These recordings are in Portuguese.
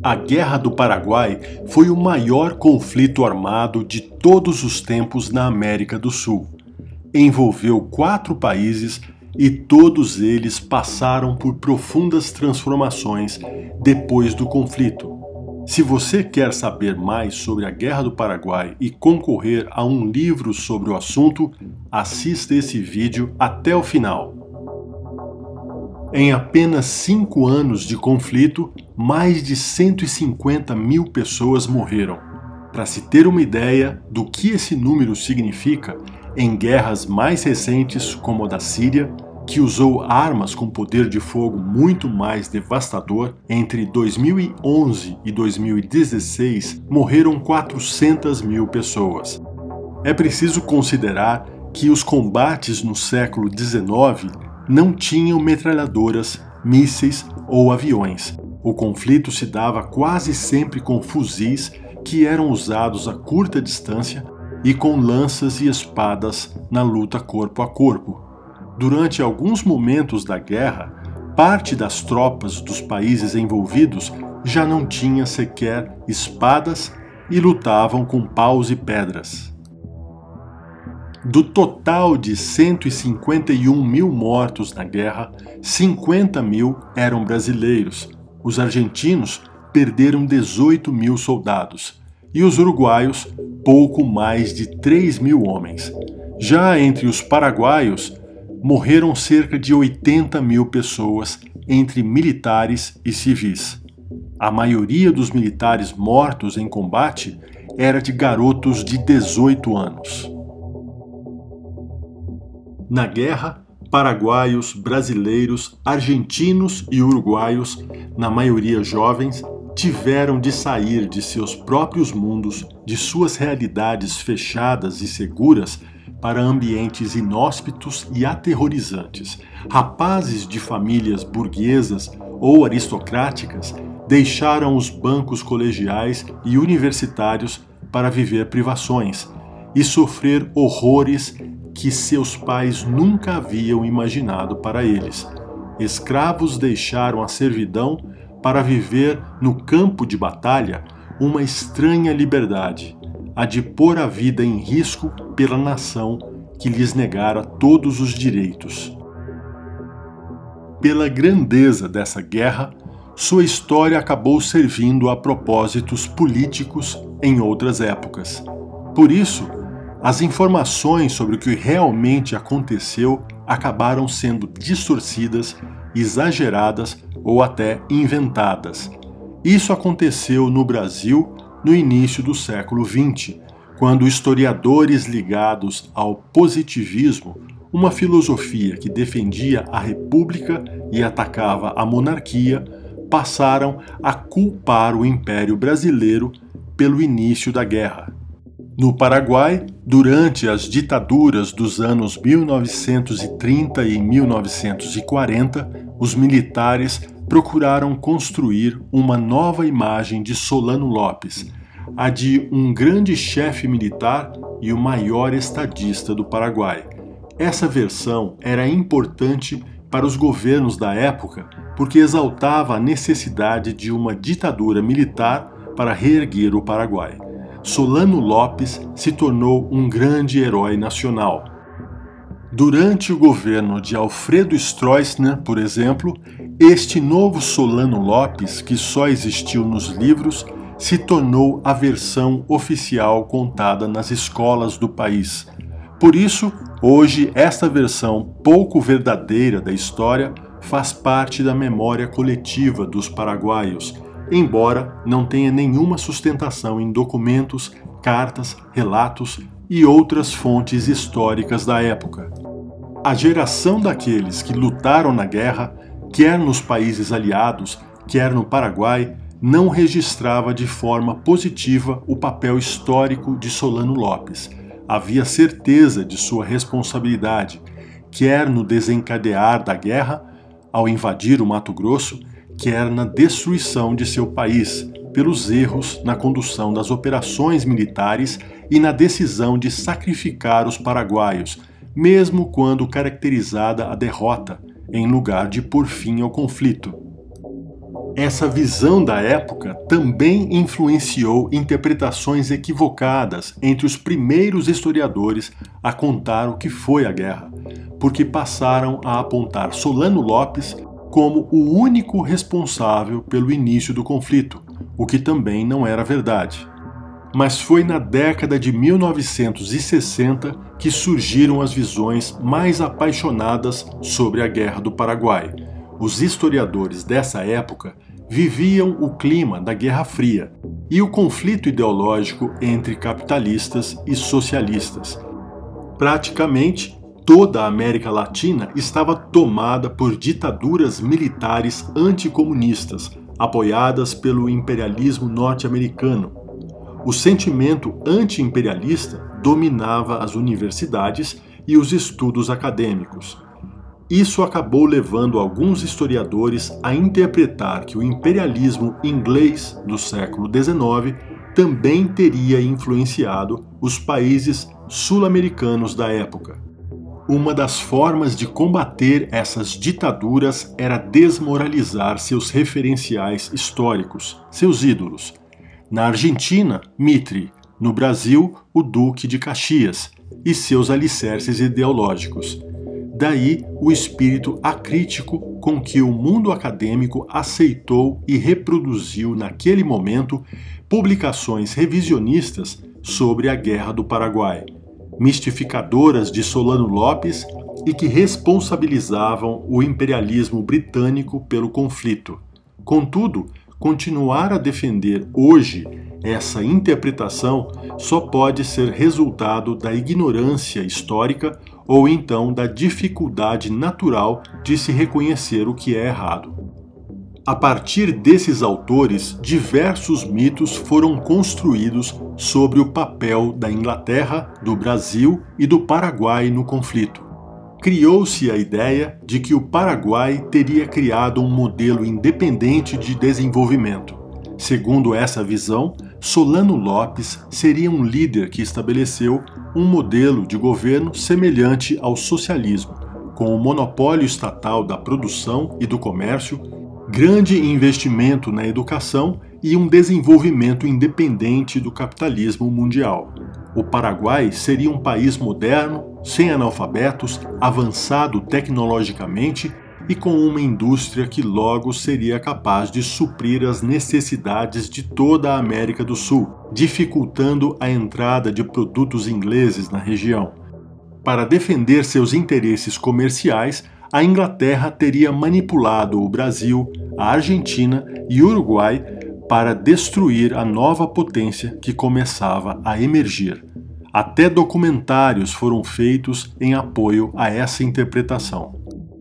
A Guerra do Paraguai foi o maior conflito armado de todos os tempos na América do Sul. Envolveu 4 países e todos eles passaram por profundas transformações depois do conflito. Se você quer saber mais sobre a Guerra do Paraguai e concorrer a um livro sobre o assunto, assista esse vídeo até o final. Em apenas 5 anos de conflito, mais de 150 mil pessoas morreram. Para se ter uma ideia do que esse número significa, em guerras mais recentes, como a da Síria, que usou armas com poder de fogo muito mais devastador, entre 2011 e 2016 morreram 400 mil pessoas. É preciso considerar que os combates no século XIX não tinham metralhadoras, mísseis ou aviões. O conflito se dava quase sempre com fuzis que eram usados a curta distância e com lanças e espadas na luta corpo a corpo. Durante alguns momentos da guerra, parte das tropas dos países envolvidos já não tinha sequer espadas e lutavam com paus e pedras. Do total de 151 mil mortos na guerra, 50 mil eram brasileiros. Os argentinos perderam 18 mil soldados e os uruguaios pouco mais de 3 mil homens. Já entre os paraguaios, morreram cerca de 80 mil pessoas entre militares e civis. A maioria dos militares mortos em combate era de garotos de 18 anos. Na guerra, paraguaios, brasileiros, argentinos e uruguaios, na maioria jovens, tiveram de sair de seus próprios mundos, de suas realidades fechadas e seguras, para ambientes inóspitos e aterrorizantes. Rapazes de famílias burguesas ou aristocráticas deixaram os bancos colegiais e universitários para viver privações e sofrer horrores que seus pais nunca haviam imaginado para eles. Escravos deixaram a servidão para viver no campo de batalha uma estranha liberdade, a de pôr a vida em risco pela nação que lhes negara todos os direitos. Pela grandeza dessa guerra, sua história acabou servindo a propósitos políticos em outras épocas. Por isso, as informações sobre o que realmente aconteceu acabaram sendo distorcidas, exageradas ou até inventadas. Isso aconteceu no Brasil no início do século XX, quando historiadores ligados ao positivismo, uma filosofia que defendia a república e atacava a monarquia, passaram a culpar o Império Brasileiro pelo início da guerra. No Paraguai, durante as ditaduras dos anos 1930 e 1940, os militares procuraram construir uma nova imagem de Solano Lopes, a de um grande chefe militar e o maior estadista do Paraguai. Essa versão era importante para os governos da época porque exaltava a necessidade de uma ditadura militar para reerguer o Paraguai. Solano Lopes se tornou um grande herói nacional. Durante o governo de Alfredo Stroessner, por exemplo, este novo Solano Lopes, que só existiu nos livros, se tornou a versão oficial contada nas escolas do país. Por isso, hoje, esta versão pouco verdadeira da história faz parte da memória coletiva dos paraguaios, embora não tenha nenhuma sustentação em documentos, cartas, relatos e outras fontes históricas da época. A geração daqueles que lutaram na guerra, quer nos países aliados, quer no Paraguai, não registrava de forma positiva o papel histórico de Solano Lopes. Havia certeza de sua responsabilidade, quer no desencadear da guerra, ao invadir o Mato Grosso, quer na destruição de seu país, pelos erros na condução das operações militares e na decisão de sacrificar os paraguaios, mesmo quando caracterizada a derrota, em lugar de pôr fim ao conflito. Essa visão da época também influenciou interpretações equivocadas entre os primeiros historiadores a contar o que foi a guerra, porque passaram a apontar Solano Lopes como o único responsável pelo início do conflito, o que também não era verdade. Mas foi na década de 1960 que surgiram as visões mais apaixonadas sobre a Guerra do Paraguai. Os historiadores dessa época viviam o clima da Guerra Fria e o conflito ideológico entre capitalistas e socialistas. Praticamente toda a América Latina estava tomada por ditaduras militares anticomunistas, apoiadas pelo imperialismo norte-americano. O sentimento anti-imperialista dominava as universidades e os estudos acadêmicos. Isso acabou levando alguns historiadores a interpretar que o imperialismo inglês do século XIX também teria influenciado os países sul-americanos da época. Uma das formas de combater essas ditaduras era desmoralizar seus referenciais históricos, seus ídolos. Na Argentina, Mitre; no Brasil, o Duque de Caxias e seus alicerces ideológicos. Daí o espírito acrítico com que o mundo acadêmico aceitou e reproduziu naquele momento publicações revisionistas sobre a Guerra do Paraguai, mistificadoras de Solano Lopes e que responsabilizavam o imperialismo britânico pelo conflito. Contudo, continuar a defender hoje essa interpretação só pode ser resultado da ignorância histórica ou então da dificuldade natural de se reconhecer o que é errado. A partir desses autores, diversos mitos foram construídos sobre o papel da Inglaterra, do Brasil e do Paraguai no conflito. Criou-se a ideia de que o Paraguai teria criado um modelo independente de desenvolvimento. Segundo essa visão, Solano Lopes seria um líder que estabeleceu um modelo de governo semelhante ao socialismo, com o monopólio estatal da produção e do comércio, grande investimento na educação e um desenvolvimento independente do capitalismo mundial. O Paraguai seria um país moderno, sem analfabetos, avançado tecnologicamente e com uma indústria que logo seria capaz de suprir as necessidades de toda a América do Sul, dificultando a entrada de produtos ingleses na região. Para defender seus interesses comerciais, a Inglaterra teria manipulado o Brasil, a Argentina e o Uruguai para destruir a nova potência que começava a emergir. Até documentários foram feitos em apoio a essa interpretação.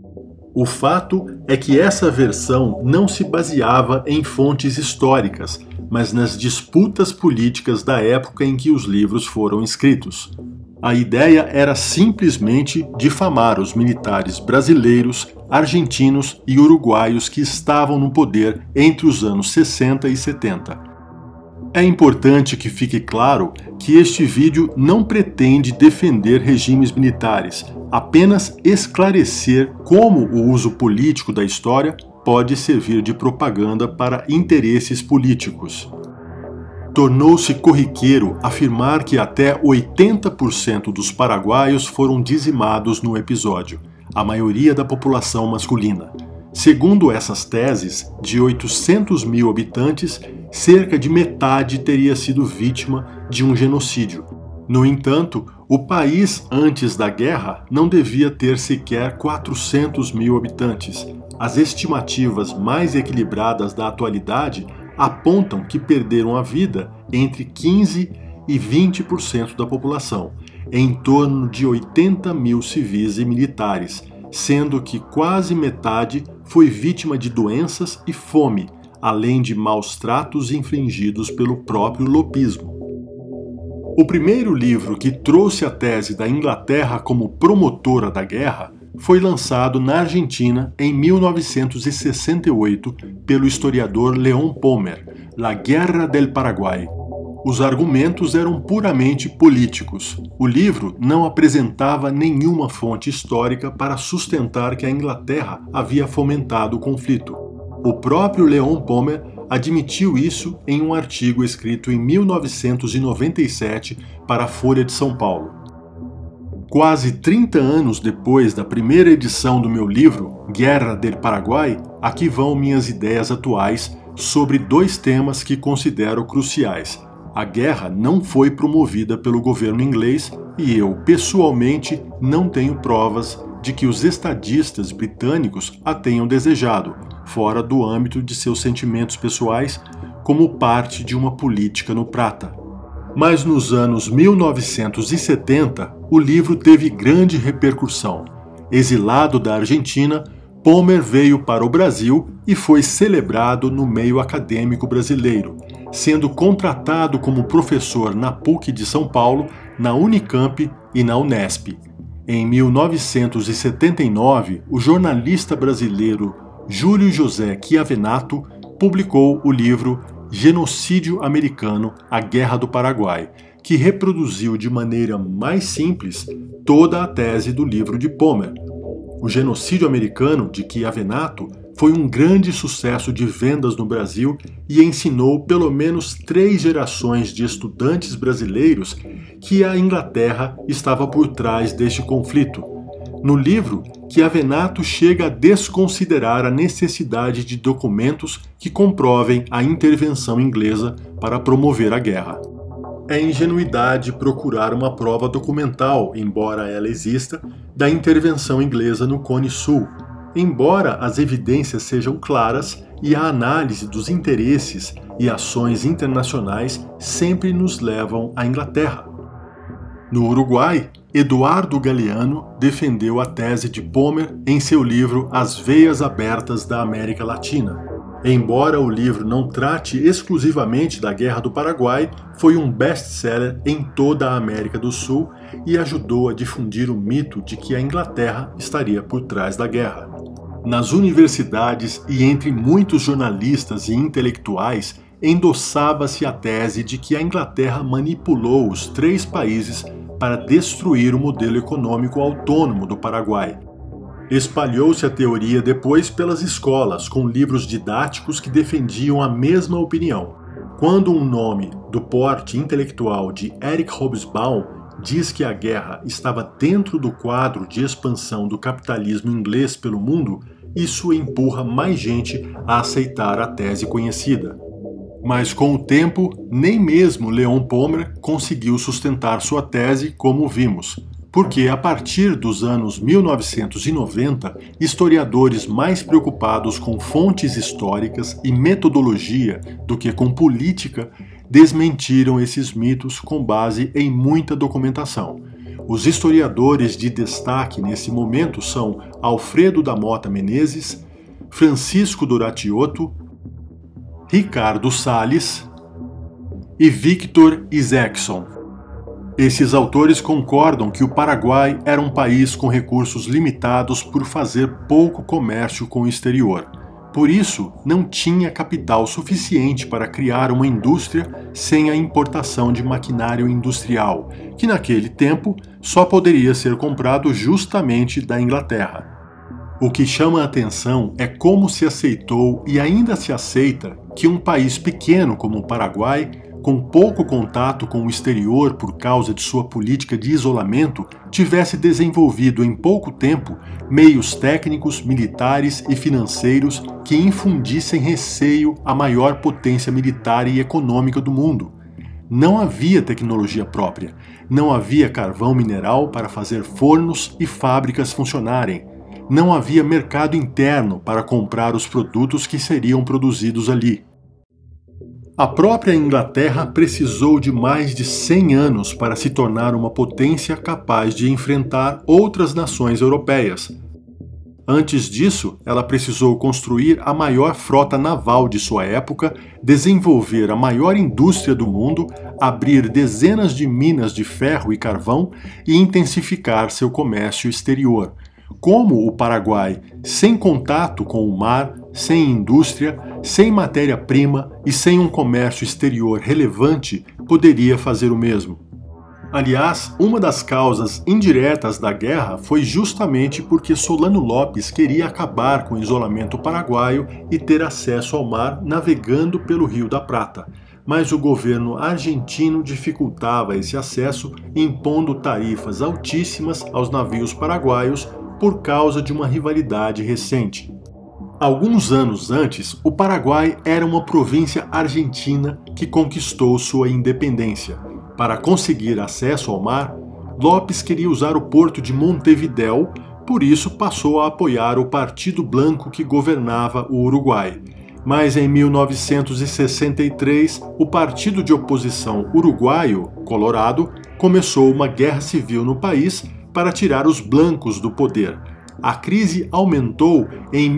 O fato é que essa versão não se baseava em fontes históricas, mas nas disputas políticas da época em que os livros foram escritos. A ideia era simplesmente difamar os militares brasileiros, argentinos e uruguaios que estavam no poder entre os anos 60 e 70. É importante que fique claro que este vídeo não pretende defender regimes militares, apenas esclarecer como o uso político da história pode servir de propaganda para interesses políticos. Tornou-se corriqueiro afirmar que até 80% dos paraguaios foram dizimados no episódio, a maioria da população masculina. Segundo essas teses, de 800 mil habitantes, cerca de metade teria sido vítima de um genocídio. No entanto, o país antes da guerra não devia ter sequer 400 mil habitantes. As estimativas mais equilibradas da atualidade apontam que perderam a vida entre 15% e 20% da população, em torno de 80 mil civis e militares, sendo que quase metade foi vítima de doenças e fome, além de maus tratos infligidos pelo próprio lopismo. O primeiro livro que trouxe a tese da Inglaterra como promotora da guerra foi lançado na Argentina em 1968 pelo historiador Leon Pommer, La Guerra del Paraguay. Os argumentos eram puramente políticos. O livro não apresentava nenhuma fonte histórica para sustentar que a Inglaterra havia fomentado o conflito. O próprio Leon Pommer admitiu isso em um artigo escrito em 1997 para a Folha de São Paulo. Quase 30 anos depois da primeira edição do meu livro, Guerra del Paraguai, aqui vão minhas ideias atuais sobre dois temas que considero cruciais. A guerra não foi promovida pelo governo inglês e eu, pessoalmente, não tenho provas de que os estadistas britânicos a tenham desejado, fora do âmbito de seus sentimentos pessoais, como parte de uma política no Prata. Mas nos anos 1970, o livro teve grande repercussão. Exilado da Argentina, Pommer veio para o Brasil e foi celebrado no meio acadêmico brasileiro, sendo contratado como professor na PUC de São Paulo, na Unicamp e na Unesp. Em 1979, o jornalista brasileiro Júlio José Chiavenato publicou o livro Genocídio Americano, a Guerra do Paraguai, que reproduziu de maneira mais simples toda a tese do livro de Pommer. O Genocídio Americano, de Chiavenato, foi um grande sucesso de vendas no Brasil e ensinou pelo menos 3 gerações de estudantes brasileiros que a Inglaterra estava por trás deste conflito. No livro, Chiavenato chega a desconsiderar a necessidade de documentos que comprovem a intervenção inglesa para promover a guerra. É ingenuidade procurar uma prova documental, embora ela exista, da intervenção inglesa no Cone Sul, embora as evidências sejam claras e a análise dos interesses e ações internacionais sempre nos levam à Inglaterra. No Uruguai, Eduardo Galeano defendeu a tese de Pommer em seu livro As Veias Abertas da América Latina. Embora o livro não trate exclusivamente da Guerra do Paraguai, foi um best-seller em toda a América do Sul e ajudou a difundir o mito de que a Inglaterra estaria por trás da guerra. Nas universidades e entre muitos jornalistas e intelectuais, endossava-se a tese de que a Inglaterra manipulou os 3 países para destruir o modelo econômico autônomo do Paraguai. Espalhou-se a teoria depois pelas escolas, com livros didáticos que defendiam a mesma opinião. Quando um nome do porte intelectual de Eric Hobsbawm diz que a guerra estava dentro do quadro de expansão do capitalismo inglês pelo mundo, isso empurra mais gente a aceitar a tese conhecida. Mas com o tempo, nem mesmo Leon Pommer conseguiu sustentar sua tese, como vimos, porque a partir dos anos 1990, historiadores mais preocupados com fontes históricas e metodologia do que com política desmentiram esses mitos com base em muita documentação. Os historiadores de destaque nesse momento são Alfredo da Mota Menezes, Francisco Doratioto, Ricardo Salles e Victor Isaacson. Esses autores concordam que o Paraguai era um país com recursos limitados por fazer pouco comércio com o exterior. Por isso, não tinha capital suficiente para criar uma indústria sem a importação de maquinário industrial, que naquele tempo só poderia ser comprado justamente da Inglaterra. O que chama a atenção é como se aceitou e ainda se aceita que um país pequeno como o Paraguai, com pouco contato com o exterior por causa de sua política de isolamento, tivesse desenvolvido em pouco tempo meios técnicos, militares e financeiros que infundissem receio à maior potência militar e econômica do mundo. Não havia tecnologia própria, não havia carvão mineral para fazer fornos e fábricas funcionarem. Não havia mercado interno para comprar os produtos que seriam produzidos ali. A própria Inglaterra precisou de mais de 100 anos para se tornar uma potência capaz de enfrentar outras nações europeias. Antes disso, ela precisou construir a maior frota naval de sua época, desenvolver a maior indústria do mundo, abrir dezenas de minas de ferro e carvão e intensificar seu comércio exterior. Como o Paraguai, sem contato com o mar, sem indústria, sem matéria-prima e sem um comércio exterior relevante, poderia fazer o mesmo? Aliás, uma das causas indiretas da guerra foi justamente porque Solano Lopes queria acabar com o isolamento paraguaio e ter acesso ao mar navegando pelo Rio da Prata, mas o governo argentino dificultava esse acesso, impondo tarifas altíssimas aos navios paraguaios por causa de uma rivalidade recente. Alguns anos antes, o Paraguai era uma província argentina que conquistou sua independência. Para conseguir acesso ao mar, Lopes queria usar o porto de Montevidéu, por isso passou a apoiar o Partido Blanco que governava o Uruguai. Mas em 1963, o partido de oposição uruguaio, Colorado, começou uma guerra civil no país para tirar os blancos do poder. A crise aumentou em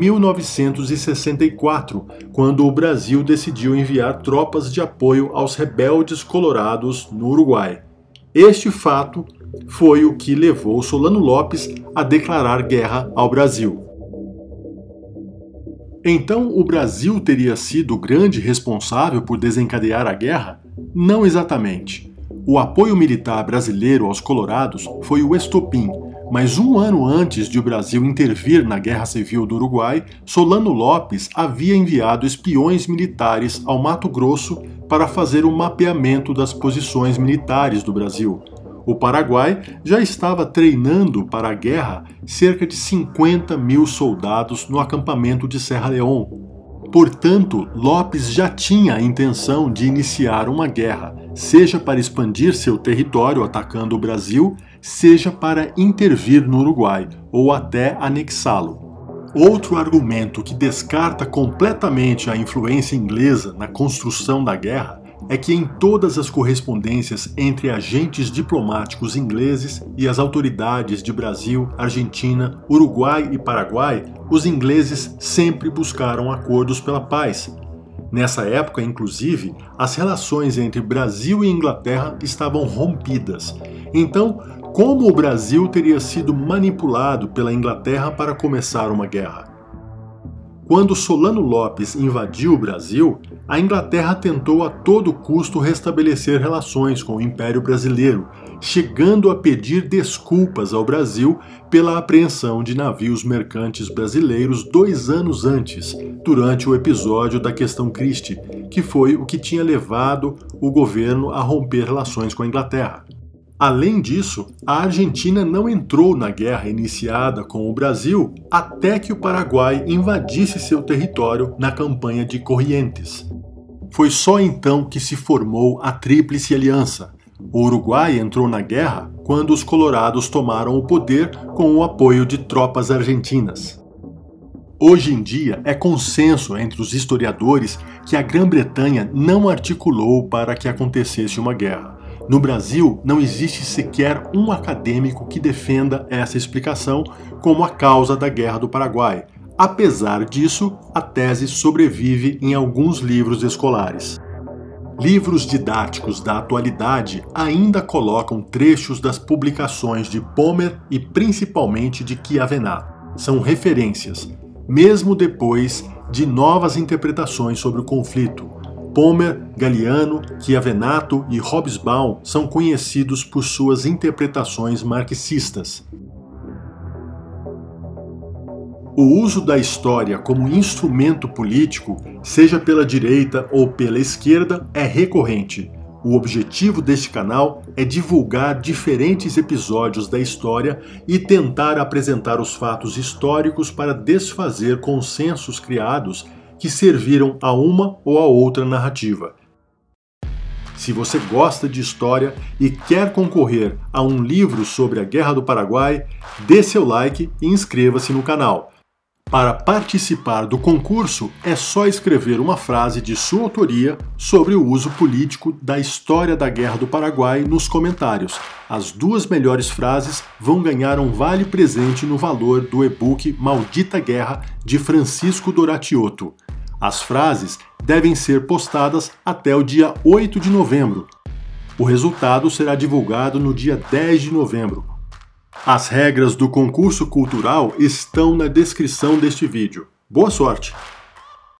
1964, quando o Brasil decidiu enviar tropas de apoio aos rebeldes colorados no Uruguai. Este fato foi o que levou Solano Lopes a declarar guerra ao Brasil. Então, o Brasil teria sido o grande responsável por desencadear a guerra? Não exatamente. O apoio militar brasileiro aos colorados foi o estopim, mas um ano antes de o Brasil intervir na Guerra Civil do Uruguai, Solano Lopes havia enviado espiões militares ao Mato Grosso para fazer o mapeamento das posições militares do Brasil. O Paraguai já estava treinando para a guerra cerca de 50 mil soldados no acampamento de Serra León. Portanto, Lopes já tinha a intenção de iniciar uma guerra, seja para expandir seu território atacando o Brasil, seja para intervir no Uruguai ou até anexá-lo. Outro argumento que descarta completamente a influência inglesa na construção da guerra é que em todas as correspondências entre agentes diplomáticos ingleses e as autoridades de Brasil, Argentina, Uruguai e Paraguai, os ingleses sempre buscaram acordos pela paz. Nessa época, inclusive, as relações entre Brasil e Inglaterra estavam rompidas. Então, como o Brasil teria sido manipulado pela Inglaterra para começar uma guerra? Quando Solano Lopes invadiu o Brasil, a Inglaterra tentou a todo custo restabelecer relações com o Império Brasileiro, chegando a pedir desculpas ao Brasil pela apreensão de navios mercantes brasileiros 2 anos antes, durante o episódio da Questão Christie, que foi o que tinha levado o governo a romper relações com a Inglaterra. Além disso, a Argentina não entrou na guerra iniciada com o Brasil até que o Paraguai invadisse seu território na campanha de Corrientes. Foi só então que se formou a Tríplice Aliança. O Uruguai entrou na guerra quando os colorados tomaram o poder com o apoio de tropas argentinas. Hoje em dia, é consenso entre os historiadores que a Grã-Bretanha não articulou para que acontecesse uma guerra. No Brasil, não existe sequer um acadêmico que defenda essa explicação como a causa da Guerra do Paraguai. Apesar disso, a tese sobrevive em alguns livros escolares. Livros didáticos da atualidade ainda colocam trechos das publicações de Pommer e principalmente de Chiavenat. São referências, mesmo depois de novas interpretações sobre o conflito. Pommer, Galiano, Chiavenato e Hobsbawm são conhecidos por suas interpretações marxistas. O uso da história como instrumento político, seja pela direita ou pela esquerda, é recorrente. O objetivo deste canal é divulgar diferentes episódios da história e tentar apresentar os fatos históricos para desfazer consensos criados que serviram a uma ou a outra narrativa. Se você gosta de história e quer concorrer a um livro sobre a Guerra do Paraguai, dê seu like e inscreva-se no canal. Para participar do concurso, é só escrever uma frase de sua autoria sobre o uso político da história da Guerra do Paraguai nos comentários. As 2 melhores frases vão ganhar um vale presente no valor do e-book Maldita Guerra, de Francisco Doratiotto. As frases devem ser postadas até o dia 8 de novembro. O resultado será divulgado no dia 10 de novembro. As regras do concurso cultural estão na descrição deste vídeo. Boa sorte!